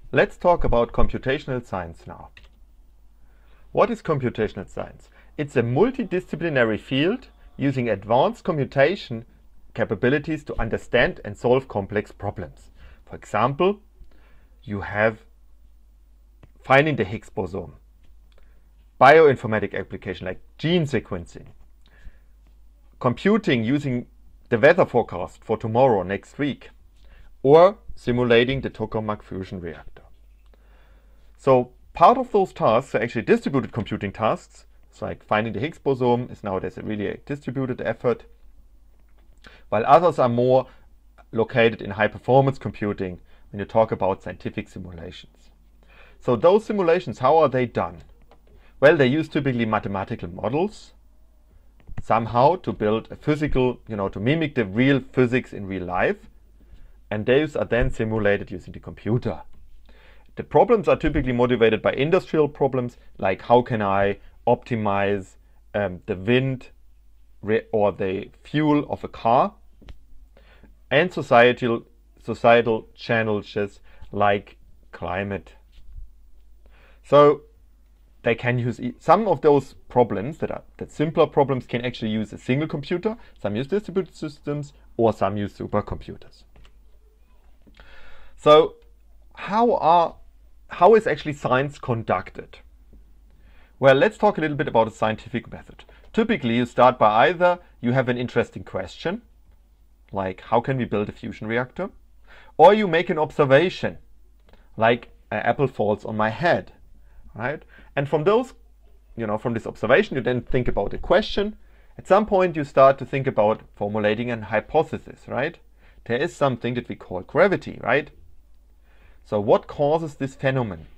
Let's talk about computational science now. What is computational science? It's a multidisciplinary field using advanced computation capabilities to understand and solve complex problems. For example, you have finding the Higgs boson, bioinformatic application like gene sequencing, computing using the weather forecast for tomorrow, next week, or simulating the tokamak fusion reactor. So part of those tasks are actually distributed computing tasks. It's like finding the Higgs boson is nowadays really a distributed effort, while others are more located in high-performance computing when you talk about scientific simulations. So those simulations, how are they done? Well, they use typically mathematical models somehow to build a physical, to mimic the real physics in real life, and those are then simulated using the computer. The problems are typically motivated by industrial problems, like how can I optimize the wind or the fuel of a car, and societal challenges like climate. So they can use some of those problems that simpler problems can actually use a single computer. Some use distributed systems, or some use supercomputers. So how is actually science conducted? Well, let's talk a little bit about a scientific method. Typically, you start by either you have an interesting question, like how can we build a fusion reactor, or you make an observation, like an apple falls on my head, right? And from those, from this observation, you then think about a question. At some point, you start to think about formulating a hypothesis, right? There is something that we call gravity, right? So what causes this phenomenon?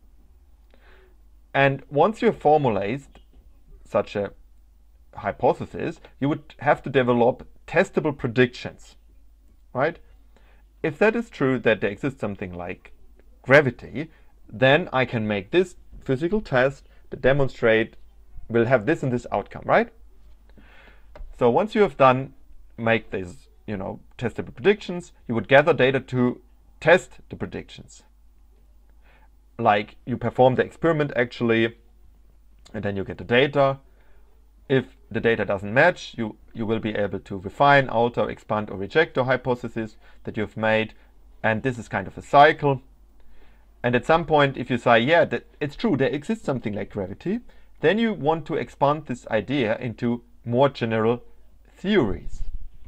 And once you have formulated such a hypothesis, you would have to develop testable predictions, right? If that is true, that there exists something like gravity, then I can make this physical test that demonstrate will have this and this outcome, right? So once you have make these, testable predictions, you would gather data to test the predictions. Like you perform the experiment actually, and then you get the data. If the data doesn't match, you will be able to refine, alter, expand, or reject the hypothesis that you've made. And this is kind of a cycle. And at some point, if you say, yeah, that it's true, there exists something like gravity, then you want to expand this idea into more general theories.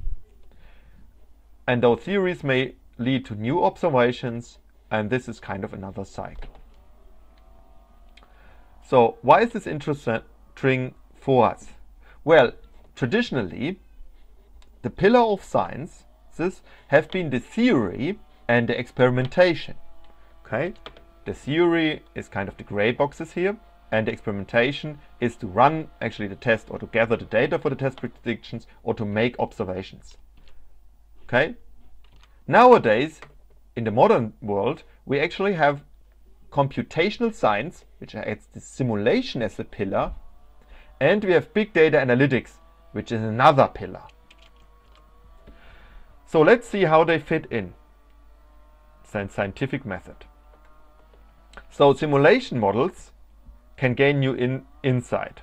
And those theories may lead to new observations, and this is kind of another cycle. So why is this interesting for us? Well, traditionally, the pillar of sciences have been the theory and the experimentation. Okay, the theory is kind of the gray boxes here, and the experimentation is to run actually the test or to gather the data for the test predictions or to make observations. Okay, nowadays in the modern world we actually have computational science, which adds the simulation as a pillar, and we have big data analytics, which is another pillar. So let's see how they fit in scientific method. So simulation models can gain you insight.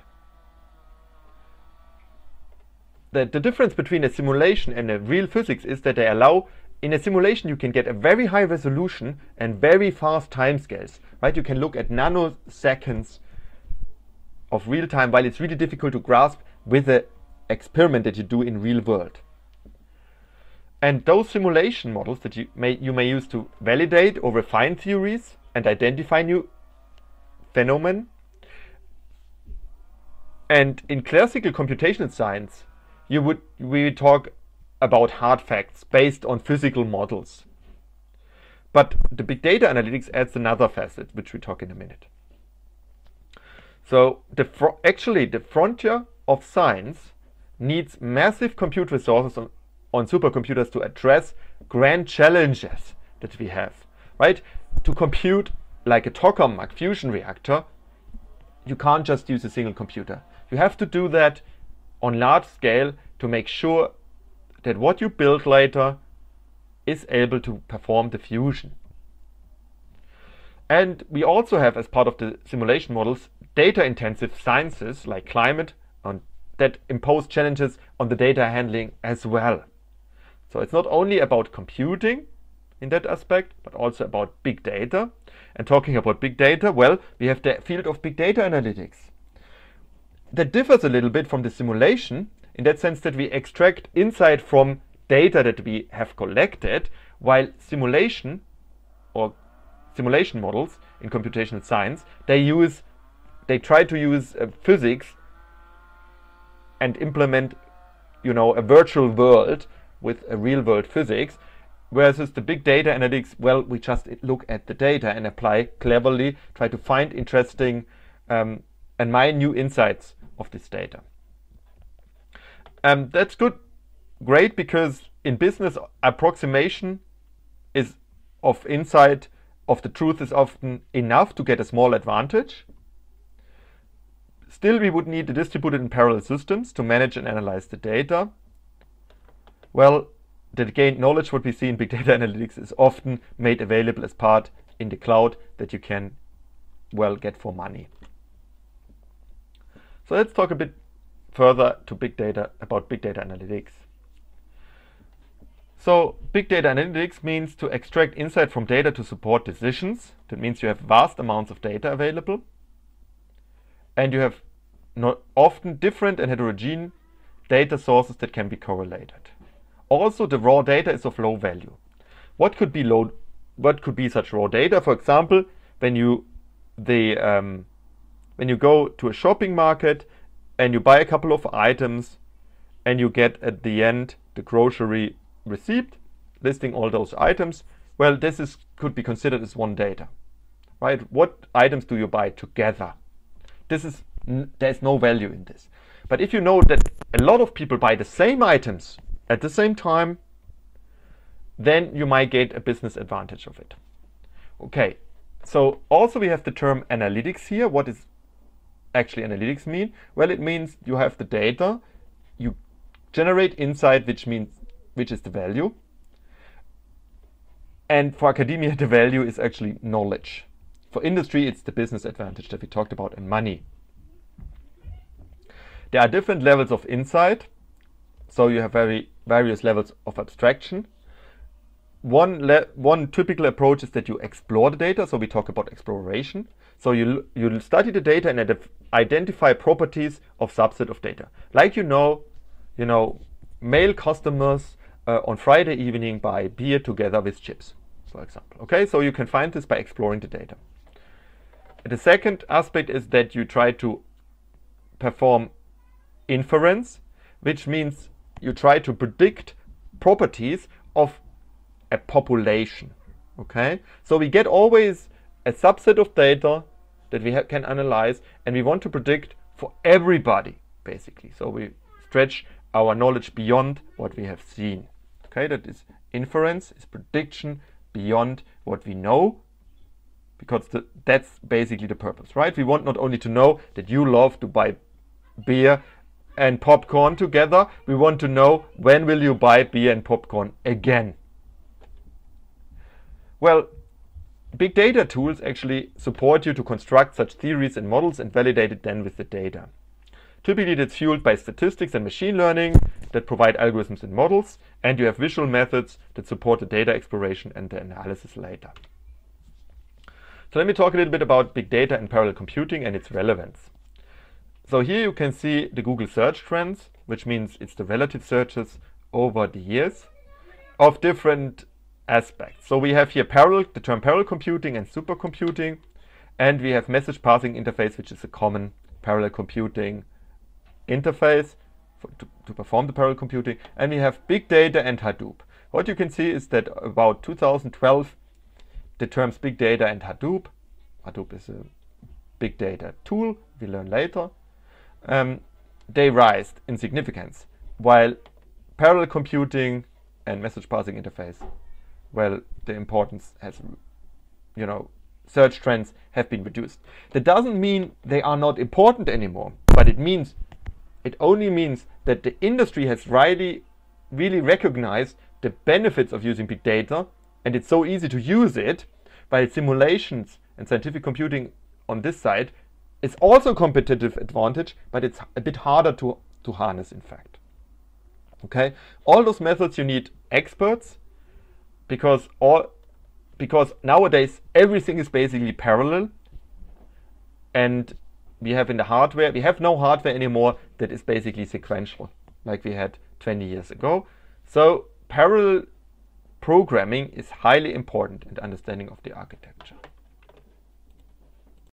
The difference between a simulation and a real physics is that they allow, in a simulation you can get a very high resolution and very fast timescales, right? You can look at nanoseconds of real time, while it's really difficult to grasp with an experiment that you do in real world. And those simulation models that you may use to validate or refine theories and identify new phenomena. And in classical computational science, we would talk about hard facts based on physical models. But the big data analytics adds another facet, which we talk in a minute. So actually the frontier of science needs massive compute resources on supercomputers to address grand challenges that we have, right? To compute like a tokamak fusion reactor, you can't just use a single computer. You have to do that on large scale to make sure that what you build later is able to perform the fusion. And we also have, as part of the simulation models, data-intensive sciences like climate that impose challenges on the data handling as well. So it's not only about computing in that aspect, but also about big data. And talking about big data, well, we have the field of big data analytics. That differs a little bit from the simulation in that sense that we extract insight from data that we have collected, while simulation models in computational science, they try to use physics and implement, a virtual world with a real world physics, whereas the big data analytics, well, we just look at the data and apply cleverly, try to find interesting and mine new insights of this data. That's great, because in business, approximation of insight of the truth is often enough to get a small advantage. Still, we would need the distributed and parallel systems to manage and analyze the data. Well, the gained knowledge, what we see in big data analytics, is often made available as part in the cloud that you can, well, get for money. So let's talk a bit further about big data analytics. So big data analytics means to extract insight from data to support decisions. That means you have vast amounts of data available, and you have often different and heterogeneous data sources that can be correlated. Also, the raw data is of low value. What could be such raw data? For example, when you go to a shopping market and you buy a couple of items and you get at the end the grocery receipt listing all those items, well, could be considered as one data, right? What items do you buy together? There's no value in this. But if you know that a lot of people buy the same items at the same time, then you might get a business advantage of it. Okay, so also we have the term analytics here. What does actually analytics mean? Well, it means you have the data, you generate insight, which is the value. And for academia, the value is actually knowledge. For industry, it's the business advantage that we talked about, and money. There are different levels of insight. So you have various levels of abstraction. One typical approach is that you explore the data. So we talk about exploration. So you'll study the data and identify properties of subset of data. Like male customers on Friday evening buy beer together with chips, for example. Okay, so you can find this by exploring the data. The second aspect is that you try to perform inference, which means you try to predict properties of a population. Okay, so we get always a subset of data that we can analyze, and we want to predict for everybody, basically. So we stretch our knowledge beyond what we have seen. Okay, that is inference, is prediction beyond what we know, because that's basically the purpose, right? We want not only to know that you love to buy beer and popcorn together, we want to know when will you buy beer and popcorn again. Well, big data tools actually support you to construct such theories and models and validate it then with the data. Typically, that's fueled by statistics and machine learning that provide algorithms and models, and you have visual methods that support the data exploration and the analysis later. So let me talk a little bit about big data and parallel computing and its relevance. So here you can see the Google search trends, which means it's the relative searches over the years of different aspects. So we have here the term parallel computing and supercomputing, and we have message passing interface, which is a common parallel computing interface to perform the parallel computing, and we have big data and Hadoop. What you can see is that about 2012, the terms big data and Hadoop is a big data tool, we learn later, they rise in significance, while parallel computing and message passing interface, well, the importance has, search trends have been reduced. That doesn't mean they are not important anymore, but it only means that the industry has really recognized the benefits of using big data, and it's so easy to use it, while simulations And scientific computing on this side is also a competitive advantage, but it's a bit harder to harness, in fact. Okay, all those methods you need experts, because nowadays everything is basically parallel, and we have in the hardware, we have no hardware anymore that is basically sequential like we had 20 years ago. So parallel programming is highly important in the understanding of the architecture.